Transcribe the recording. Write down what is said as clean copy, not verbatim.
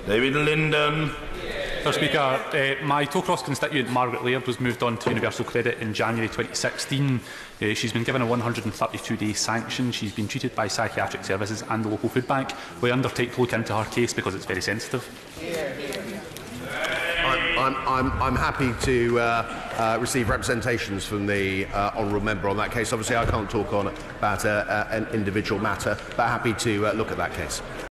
David Linden. Mr Speaker, my Tollcross constituent Margaret Laird was moved on to Universal Credit in January 2016. She's been given a 132-day sanction. She's been treated by psychiatric services and the local food bank. We undertake to look into her case because it's very sensitive. I'm happy to receive representations from the honourable member on that case. Obviously, I can't talk on about an individual matter, but happy to look at that case.